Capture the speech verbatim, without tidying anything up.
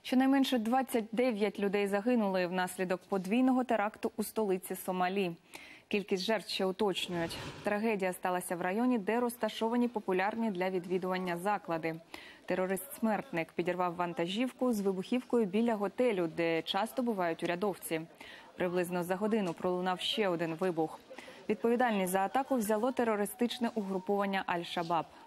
Щонайменше двадцять дев'ять людей загинули внаслідок подвійного теракту у столиці Сомалі. Кількість жертв ще уточнюють. Трагедія сталася в районі, де розташовані популярні для відвідування заклади. Терорист-смертник підірвав вантажівку з вибухівкою біля готелю, де часто бувають урядовці. Приблизно за годину пролунав ще один вибух. Відповідальність за атаку взяло терористичне угруповання Аль-Шабаб.